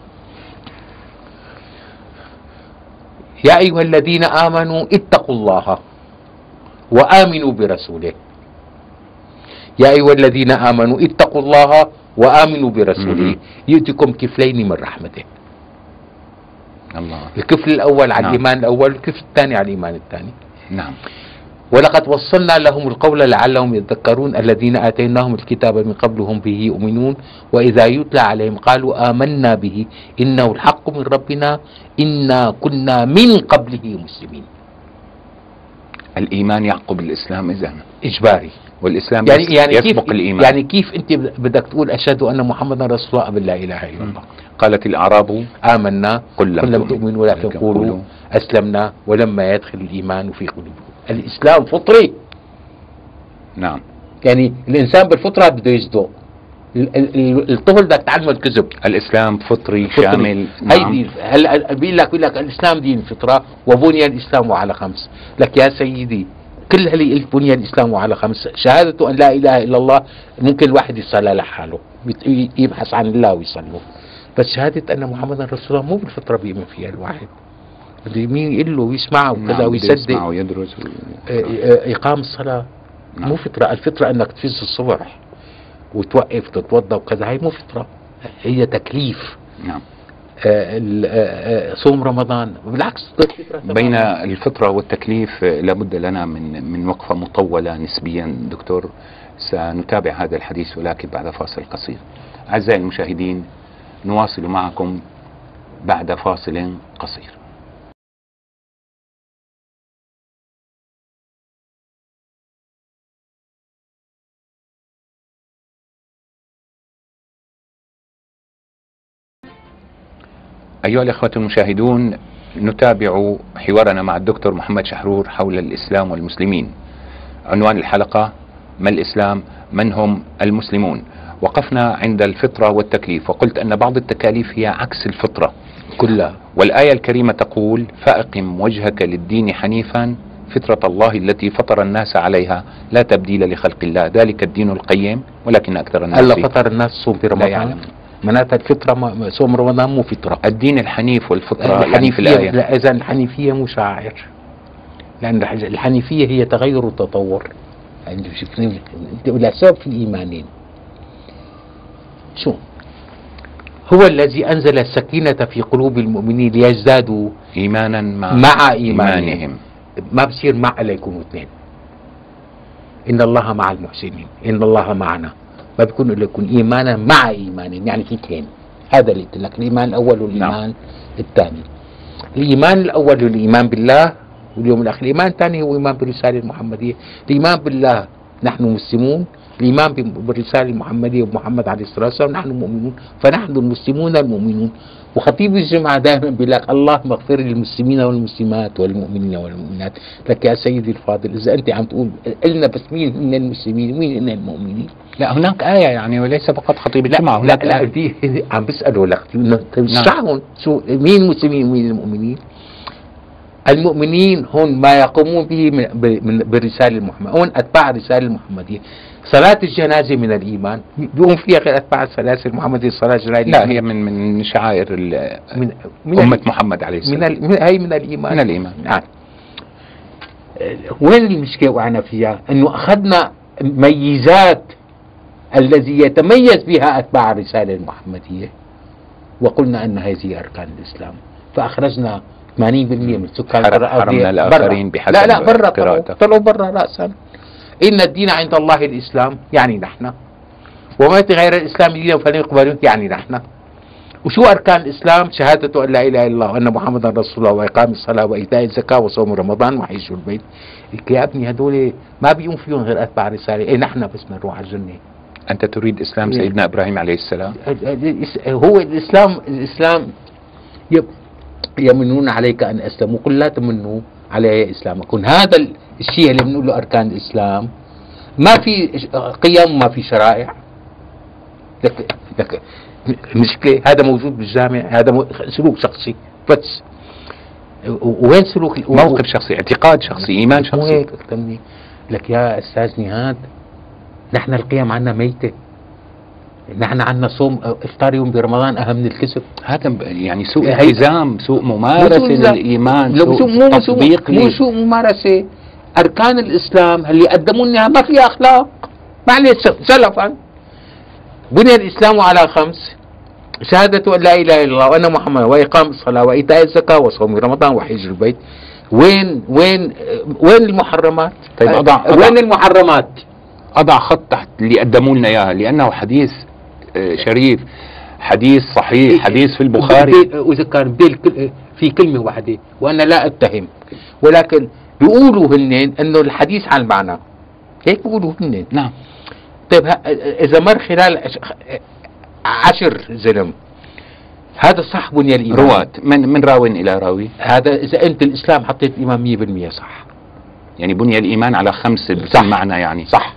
يا أيها الذين آمنوا اتقوا الله وآمنوا برسوله. يا أيها الذين آمنوا اتقوا الله وآمنوا برسوله يؤتكم كفلين من رحمته. الله. الكفل الأول على نعم. الإيمان الأول، والكفل الثاني على الإيمان الثاني. نعم. ولقد وصلنا لهم القول لعلهم يذكرون الذين آتيناهم الكتاب من قبل هم به يؤمنون وإذا يتلى عليهم قالوا آمنا به إنه الحق من ربنا إنا كنا من قبله مسلمين. الإيمان يعقب الإسلام إذن إجباري، والإسلام يعني يعني يسبق كيف الإيمان. يعني كيف أنت بدك تقول أشهد أن محمدا رسول الله قبل لا إله إلا الله؟ قالت الأعراب آمنا قل لم تؤمنوا ولكن قولوا أسلمنا ولما يدخل الإيمان في قلوبكم. الإسلام فطري. نعم. يعني الإنسان بالفطرة بده يصدق. الطفل بدك تعلمه الكذب. الإسلام فطري, فطري. شامل. هي نعم. دين. هلا بيقول لك بيقول لك الإسلام دين فطرة وبني الإسلام على خمس. لك يا سيدي كل اللي قلت بني الإسلام على خمس، شهادة أن لا إله إلا الله ممكن الواحد يصلى لحاله يبحث عن الله ويصلوا، بس شهادة أن محمدا رسول الله مو بالفطرة بيؤمن فيها الواحد. بده مين يقول له ويسمعه وكذا نعم. ويصدق. يسمع ويدرس و... إقام الصلاة. نعم. مو فطرة. الفطرة أنك تفز الصبح وتوقف تتوضا وكذا، هي مو فطرة، هي تكليف. نعم. صوم رمضان بالعكس بين الفطرة والتكليف لابد لنا من من وقفة مطولة نسبيا دكتور. سنتابع هذا الحديث ولكن بعد فاصل قصير. أعزائي المشاهدين نواصل معكم بعد فاصل قصير. أيها الأخوة المشاهدون، نتابع حوارنا مع الدكتور محمد شحرور حول الإسلام والمسلمين. عنوان الحلقة: ما الإسلام؟ من هم المسلمون؟ وقفنا عند الفطرة والتكليف، وقلت أن بعض التكاليف هي عكس الفطرة كلها. والآية الكريمة تقول: فأقم وجهك للدين حنيفا فطرة الله التي فطر الناس عليها لا تبديل لخلق الله ذلك الدين القيم ولكن أكثر الناس هلا فطر الناس صوم في رمضان. معناتها الفطرة صوم رمضان مو فطرة. الدين الحنيف والفطرة الحنيفية يعني لا إذا الحنيفية مو شاعر، لأن الحنيفية هي تغير وتطور. يعني أنت ولا سبب في إيمانين. شو هو الذي أنزل السكينة في قلوب المؤمنين ليزدادوا إيمانا مع, مع إيمانهم. إيمانهم. ما بصير مع لا يكونوا اثنين. إن الله مع المحسنين، إن الله معنا. ما بيكون إلا يكون إيمانا مع إيمان، يعني في اثنين. هذا اللي قلت لك، الإيمان الأول والإيمان نعم. الثاني. الإيمان الأول هو الإيمان بالله واليوم الآخر. الإيمان الثاني هو إيمان بالرسالة المحمدية. الإيمان بالله نحن مسلمون، الإيمان بالرسالة المحمدية ومحمد عليه الصلاة والسلام نحن مؤمنون، فنحن المسلمون المؤمنون. وخطيب الجمعة دائما بيقول لك اللهم اغفر للمسلمين والمسلمات والمؤمنين والمؤمنات. لك يا سيدي الفاضل إذا أنت عم تقول قلنا بس مين هن المسلمين ومين هن المؤمنين؟ لا هناك آية يعني وليس فقط خطيب الجمعة. لا لا, لا دي عم بيسألوا لك اشرحهم شو مين المسلمين ومين المؤمنين؟ المؤمنين هون ما يقومون به من بالرسالة المحمدية، هون أتباع الرسالة المحمدية. صلاة الجنازة من الإيمان بيقوم فيها غير أتباع الصلاة المحمدية. الصلاة الجنازة لا هي من من شعائر من, من أمة محمد عليه السلام. من هي من الإيمان. من الإيمان. نعم. وين المشكلة وقعنا فيها؟ انه اخذنا ميزات الذي يتميز بها اتباع الرسالة المحمدية وقلنا ان هذه اركان الاسلام، فاخرجنا ثمانين بالمئة من سكان الارض حرمنا الاخرين بحسب لا لا برا، قراءتك. طلعوا برا راسا. ان الدين عند الله الاسلام، يعني نحن، وما غير الاسلام دينا فلن يقبلون، يعني نحن. وشو اركان الاسلام؟ شهادة ان لا اله الا الله وان محمدا رسول الله واقام الصلاة وايتاء الزكاة وصوم رمضان وحج البيت. يا ابني هدول ما بيقوم فيهم غير اتباع الرسالة، ايه نحن بس نروح على الجنة. انت تريد اسلام سيدنا ابراهيم عليه السلام؟ هو الاسلام الاسلام يمنون عليك ان اسلموا، قل لا تمنوا علي اسلامكم. هذا الشيء اللي بنقول له اركان الاسلام، ما في قيم، ما في شرائع. لك لك المشكلة هذا موجود بالجامع، هذا سلوك شخصي بس. وين سلوك؟ موقف شخصي، اعتقاد شخصي، ايمان شخصي. لك يا استاذ نهاد، نحن القيم عنا ميتة، نحن عنا صوم افطار يوم برمضان اهم من الكسب. هذا يعني سوء التزام، سوء ممارسة للايمان، سوء سوء تطبيق. مو سوء ممارسة، اركان الاسلام اللي قدموا لنا ما فيها اخلاق، معلش سلفا. بني الاسلام على خمس: شهادة ان لا اله الا الله وان محمدا واقام الصلاة وايتاء الزكاة وصوم رمضان وحج البيت. وين وين وين المحرمات؟ طيب أضع, أضع وين المحرمات؟ أضع خط تحت اللي قدموا لنا إياها، لأنه حديث شريف، حديث صحيح، حديث في البخاري. وإذا كان في كلمة واحدة، وأنا لا أتهم، ولكن بيقولوا هن إنه الحديث عن المعنى، هيك بيقولوا هن. نعم. طيب إذا مر خلال عشر زلم، هذا صح بني الإيمان؟ رواة من من راو إلى راوي. هذا إذا أنت الإسلام حطيت الإيمان مية بالمية صح. يعني بني الإيمان على خمس بالمعنى، يعني صح.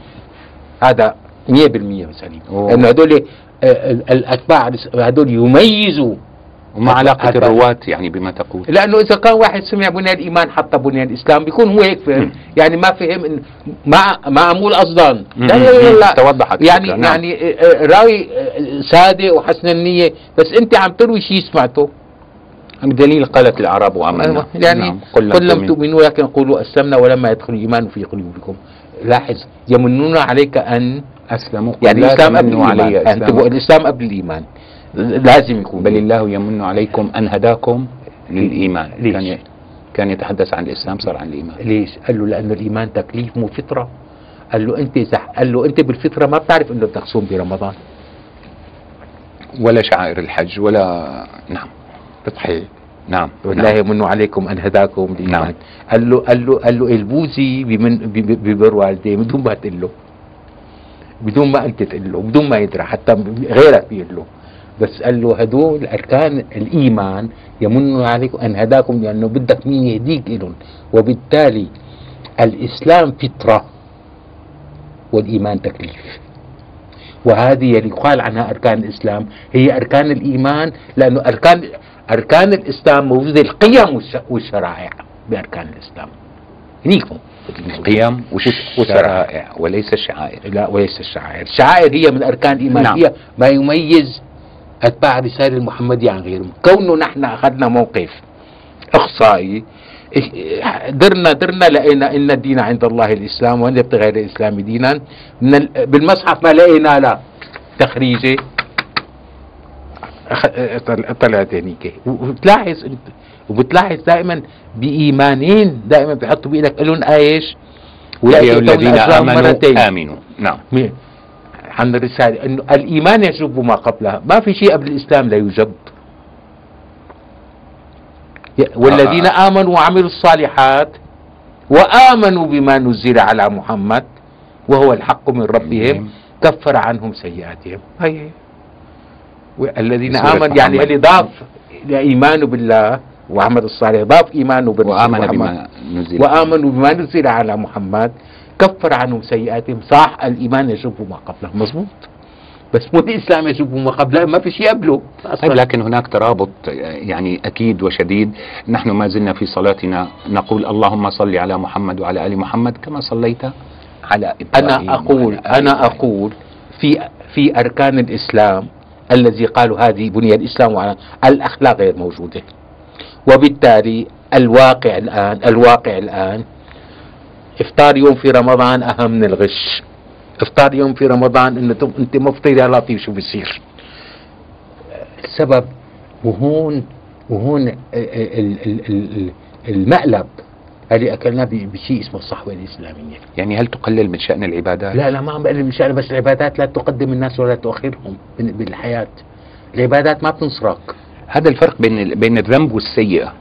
هذا مية بالمية سليم، لأنه هذول الأتباع هذول يميزوا. وما علاقة الرواة يعني بما تقول؟ لأنه إذا كان واحد سمع بني الإيمان حتى بني الإسلام بيكون هو هيك فهم، يعني ما فهم إن ما معمول قصدا. لا لا لا توضحت يعني نعم. يعني راوي صادق وحسن النية، بس أنت عم تروي شيء سمعته. بدليل قالت الأعراب وآمنا، يعني نعم. قل لم تؤمنوا ولكن قولوا أسلمنا ولما يدخل الإيمان في قلوبكم. لاحظ، يمنون عليك أن أسلموا، يعني الإسلام قبل الإيمان. أنتبهوا، الإسلام قبل الإيمان لازم يكون. بل الله يمن عليكم أن هداكم للإيمان. ليش؟ كان كان يتحدث عن الإسلام صار عن الإيمان. ليش؟ قال له لأنه الإيمان تكليف مو فطرة. قال له أنت زح... قال له أنت بالفطرة ما بتعرف إنه بدك تصوم برمضان ولا شعائر الحج ولا. نعم صحيح. نعم. والله يمن عليكم أن هداكم للإيمان. نعم. قال له قال له قال له البوزي بمن ببر والديه بدون ما تقول له، بدون ما أنت تقول له، بدون ما يدرى، حتى غيرك بيقول له. بس قال له هدول أركان الإيمان يمن عليكم أن هداكم، لأنه بدك مين يهديك إلهم. وبالتالي الإسلام فطرة والإيمان تكليف، وهذه اللي يقال عنها أركان الإسلام هي أركان الإيمان، لأنه أركان أركان الإسلام موجودة القيم والشرائع بأركان الإسلام. هنيكم القيم والشرائع وليس الشعائر. لا وليس الشعائر، الشعائر هي من أركان الإيمان. نعم. هي ما يميز أتباع الرسالة المحمدية عن غيرهم. كونه نحن أخذنا موقف إخصائي، درنا درنا لقينا إن الدين عند الله الإسلام وأن يبتغي غير الإسلام دينا. من بالمصحف ما لقينا لا تخريجه، طلعت هنيك. وبتلاحظ انت وبتلاحظ دائما بإيمانين دائما بيحطوا بإيدك لهم آيش ويا الذين آمنوا آمنوا. نعم. عن الرسالة انه الإيمان يجب ما قبلها، ما في شيء قبل الإسلام لا يجب. والذين آه. آمنوا وعملوا الصالحات وآمنوا بما نزل على محمد وهو الحق من ربهم كفر عنهم سيئاتهم. هي الذين آمنوا يعني اللي ضاف إيمانه بالله وعمل الصالح، ضاف إيمانه بالله وآمن بما نزل وآمنوا بما نزل على محمد كفر عنهم سيئاتهم. صح الإيمان يجب ما قبله، مظبوط، بس مو الإسلام يجب ما قبله، ما في شيء قبله أصلا. لكن هناك ترابط يعني أكيد وشديد. نحن ما زلنا في صلاتنا نقول اللهم صل على محمد وعلى آل محمد كما صليت على إبراهيم. أنا أقول أنا أقول في في أركان الإسلام الذي قالوا هذه بني الإسلام وعلى الأخلاق غير موجودة، وبالتالي الواقع الآن الواقع الآن افطار يوم في رمضان اهم من الغش. افطار يوم في رمضان انه انت مفطر يا لطيف شو بيصير. السبب وهون وهون ال- ال- ال- ال- المقلب اللي اكلناه ب- بشيء اسمه الصحوه الاسلاميه. يعني هل تقلل من شأن العبادات؟ لا لا ما عم بقلل من شأنها، بس العبادات لا تقدم الناس ولا تؤخرهم بال- بالحياه. العبادات ما بتنصرك. هذا الفرق بين ال- بين الذنب والسيئة.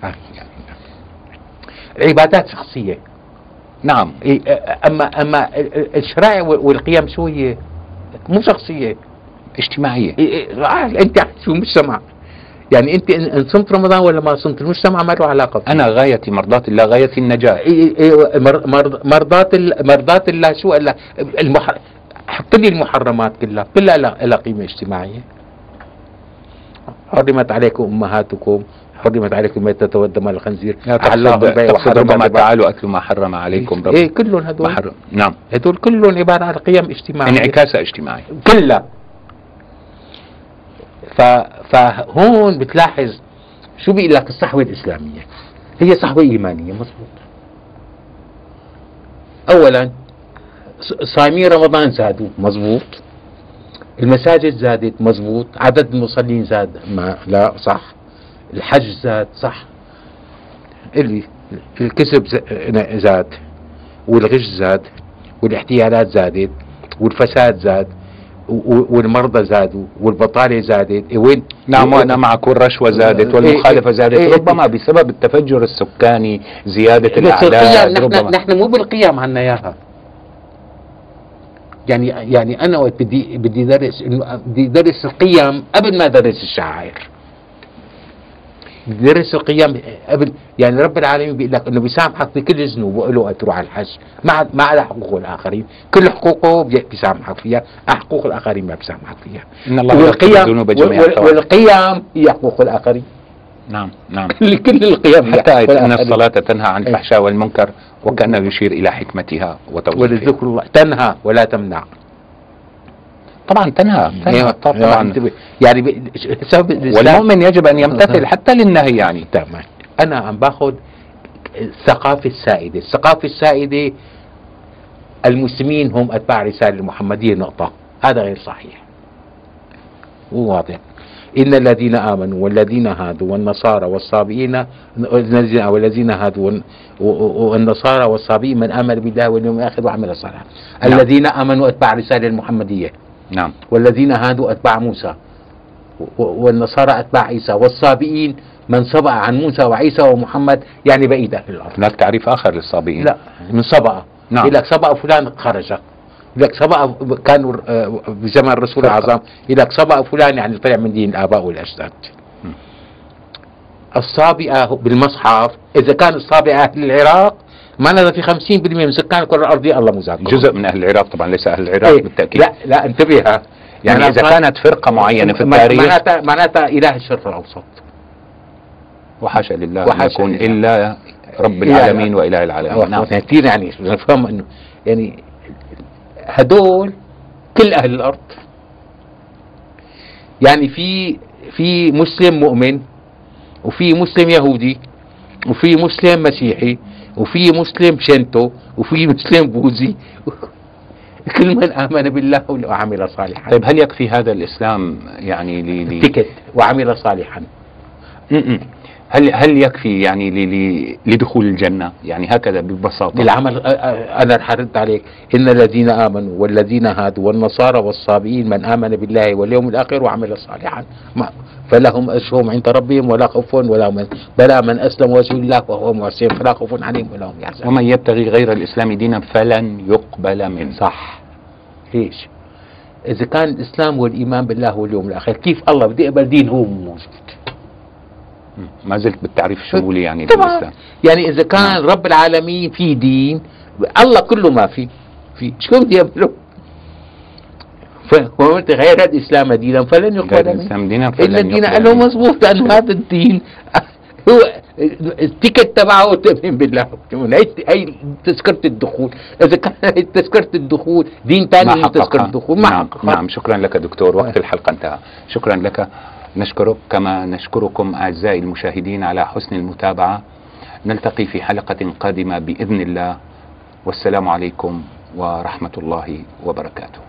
العبادات شخصيه. نعم. إيه، اما اما الشرائع والقيم شو هي؟ مو شخصيه. اجتماعية. إيه، إيه، آه، انت شو مجتمع. يعني انت ان إن صمت رمضان ولا ما صمت المجتمع ما له علاقه فيه. أنا غايتي مرضاة الله، غايتي النجاة. إيه إيه مر- مر- مرضات ال- مرضات الله شو قال لك؟ المح... حط لي المحرمات كلها كلها لها لها قيمه اجتماعيه. حرمت عليكم امهاتكم، حرمت عليكم ميتة والدم الخنزير، أحل الله البيع تقصد وحرم ربما الربا. تعالوا أكلوا ما حرم عليكم ربكم. ايه كلهم هدول محرم. نعم. هدول كلهم عباره عن قيم اجتماعيه انعكاسة اجتماعية. كلها. ف... فهون بتلاحظ شو بيقول لك الصحوه الاسلاميه هي صحوه ايمانيه. مضبوط. اولا ص- صايمين رمضان زادوا. مضبوط. المساجد زادت. مضبوط. عدد المصلين زاد. ما لا صح. الحج زاد. صح. اللي الكسب ز- زاد والغش زاد والاحتيالات زادت والفساد زاد و- والمرضى زادوا والبطالة زادت. إيه وين؟ نعم وأنا معك. والرشوة زادت والمخالفة زادت، ربما بسبب التفجر السكاني، زيادة بس الأعداد. القيم نحن ربما نحن مو بالقيم عنا اياها. يعني يعني انا وقت بدي بدي درس إنه بدي درس القيم قبل ما درس الشعائر. بدي درس القيم قبل. يعني رب العالمين بيقول لك انه بيسامحك بكل ذنوب وله تروح على الحج، ما ما على حقوق الاخرين، كل حقوقه بي- بيسامحك فيها، حقوق الاخرين ما بيسامحك فيها. إن الله يغفر الذنوب جميعا. وال- والقيم هي حقوق الاخرين. نعم نعم. كل كل القيم هي حتى حقوق آية إن الآخرين. الصلاة تنهى عن الفحشاء والمنكر، وكأنه يشير إلى حكمتها وتوظيفها. ولذكر الله تنهى ولا تمنع. طبعا تنهى تنهى طبعا. يعني ب- سبب الإسلام- والمؤمن يجب أن يمتثل حتى للنهي يعني. تمام. انا عم باخذ الثقافه السائده. الثقافه السائده المسلمين هم اتباع الرساله المحمديه. نقطه. هذا غير صحيح وواضح. ان الذين امنوا والذين هادوا والنصارى والصابئين الذين والذين هادوا والن- والنصارى والصابئين من امن بالله واليوم الاخر وعمل صالحا. نعم. الذين امنوا اتباع الرساله المحمديه، نعم. والذين هادوا اتباع موسى، و- والنصارى اتباع عيسى، والصابئين من صبأ عن موسى وعيسى ومحمد، يعني بقية أهل الأرض. هناك تعريف آخر للصابئين. لا من صبأ. نعم. يقول لك صبأ فلان خرج. يقول لك صبأ كانوا آه، بزمن الرسول فرقة. الأعظم. يقول لك صبأ فلان يعني طلع من دين الآباء والأجداد. م. الصابئة بالمصحف إذا كان الصابئة أهل العراق معناتها في خمسين بالمئة من سكان الكرة الأرضية الله مذاكرهم. جزء من أهل العراق طبعا، ليس أهل العراق إيه. بالتأكيد. لا لا انتبه. يعني إذا كانت فرقة معينة في التاريخ، معناتها معناتها إله الشرق الأوسط. وحاشا لله أن وحاشا يكون لله. إلا رب إله العالمين وإله العالمين. نعم. كثير يعني نفهم انه يعني هدول كل اهل الارض. يعني في في مسلم مؤمن، وفي مسلم يهودي، وفي مسلم مسيحي، وفي مسلم شنتو، وفي مسلم بوذي. كل من امن بالله وعمل صالحا. طيب هل يكفي هذا الإسلام يعني ل ل- تكت وعمل صالحا. م-م. هل هل يكفي يعني ل ل لدخول الجنة؟ يعني هكذا ببساطة. العمل أ- أ- انا رح ارد عليك. ان الذين امنوا والذين هادوا والنصارى والصابئين من امن بالله واليوم الاخر وعمل صالحا ما فلهم اجرهم عند ربهم ولا خوف ولا من بلى من اسلم وجهه لله وهو محسن فلا خوف عليهم ولا هم يحزنون. ومن يبتغي غير الإسلام دينا فلن يقبل منه. صح. ليش؟ اذا كان الاسلام والايمان بالله واليوم الاخر كيف الله بده يقبل دين هو مو موجود؟ م. ما زلت بالتعريف الشمولي يعني طبعا. للإسلام. يعني اذا كان رب العالمين في دين الله كله ما في في شو بده يعملوا؟ ومن غير الاسلام دينا فلن غير يقبل منه. الإسلام دينا الا فلن الدين يقبل قال له منه. مضبوط لانه هذا الدين هو التيكت تبعه تؤمن بالله. هي هي تذكرة الدخول. اذا كان هي تذكرة الدخول دين ثاني من تذكرة الدخول ما نعم. حقق. نعم. شكرا لك دكتور، وقت الحلقة انتهى. شكرا لك. نشكرك كما نشكركم أعزائي المشاهدين على حسن المتابعة. نلتقي في حلقة قادمة بإذن الله، والسلام عليكم ورحمة الله وبركاته.